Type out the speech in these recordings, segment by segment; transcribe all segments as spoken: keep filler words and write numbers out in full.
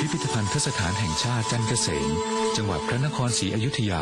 พิธภัณฑสถานแห่งชาติจันทร์เกษมจังหวัดพระนครศรีอยุธยา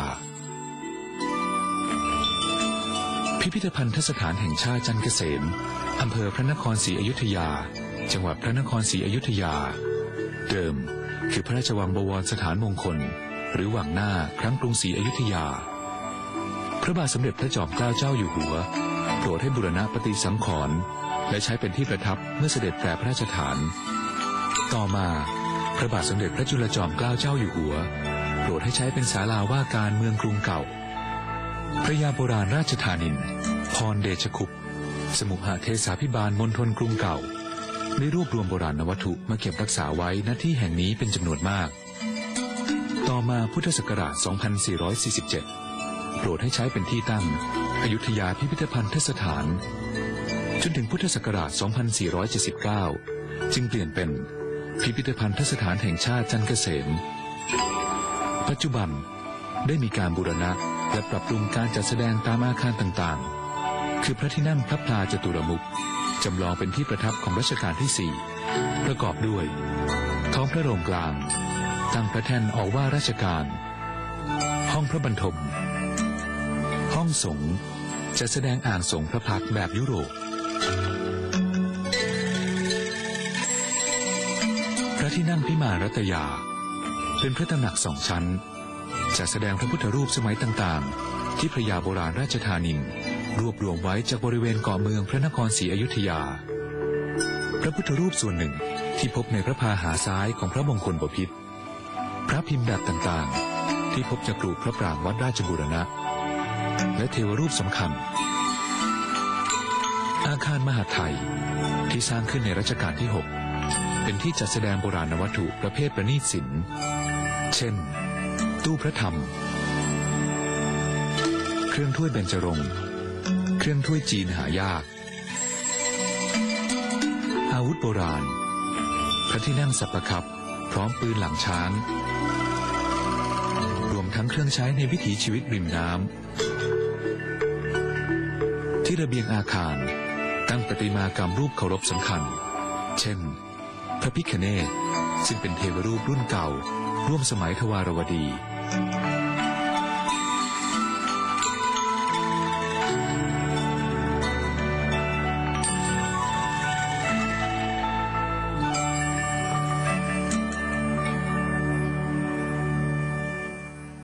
พิพิธภัณฑสถานแห่งชาติจันทร์เกษมอำเภอพระนครศรีอยุธยาจังหวัดพระนครศรีอยุธยาเดิมคือพระราชวังบวรสถานมงคลหรือวังหน้าครั้งกรุงศรีอยุธยาพระบาทสมเด็จพระจอมเกล้าเจ้าอยู่หัวโปรดให้บูรณะปฏิสังขรณ์และใช้เป็นที่ประทับเมื่อเสด็จแปรพระราชฐานต่อมาพระบาทสมเด็จพระจุลจอมเกล้าเจ้าอยู่หัวโปรดให้ใช้เป็นศาลาว่าการเมืองกรุงเก่าพระยาโบราณราชธานินพรเดชคุปสมุหเทศาภิบาลมณฑลกรุงเก่าได้รวบรวมโบราณวัตถุมาเก็บรักษาไว้ณที่แห่งนี้เป็นจำนวนมากต่อมาพุทธศักราช สองพันสี่ร้อยสี่สิบเจ็ด โปรดให้ใช้เป็นที่ตั้งอยุธยาพิพิธภัณฑสถานจนถึงพุทธศักราช สองพันสี่ร้อยเจ็ดสิบเก้า จึงเปลี่ยนเป็นพิพิธภัณฑสถานแห่งชาติจันทร์เกษมปัจจุบันได้มีการบูรณะและปรับปรุงการจัดแสดงตามอาคารต่างๆคือพระที่นั่งพระพลาจตุรมุขจำลองเป็นที่ประทับของรัชกาลที่สี่ประกอบด้วยท้องพระโรงกลางตั้งพระแท่นออกว่าราชการห้องพระบรรทมห้องสงฆ์จะแสดงอ่างสงฆ์พระพักตร์แบบยุโรปพระที่นั่งพิมานรัตยาเป็นพระตำหนักสองชั้นจะแสดงพระพุทธรูปสมัยต่างๆที่พระยาโบราณราชธานินรวบรวมไว้จากบริเวณเกาะเมืองพระนครศรีอยุธยาพระพุทธรูปส่วนหนึ่งที่พบในพระพาหาซ้ายของพระมงคลบพิตรพระพิมพ์แบบต่างๆที่พบจากกรุพระปรางวัดราชบูรณะและเทวรูปสำคัญอาคารมหาดไทยที่สร้างขึ้นในรัชกาลที่หกเป็นที่จัดแสดงโบราณวัตถุประเภทประณีตศิลป์เช่นตู้พระธรรมเครื่องถ้วยเบญจรงค์เครื่องถ้วยจีนหายากอาวุธโบราณพระที่นั่งสัปปะคับพร้อมปืนหลังช้างรวมทั้งเครื่องใช้ในวิถีชีวิตริมน้ำที่ระเบียงอาคารตั้งประติมากรรมรูปเคารพสำคัญเช่นพระพิฆเนศซึ่งเป็นเทวรูปรุ่นเก่าร่วมสมัยทวารวดี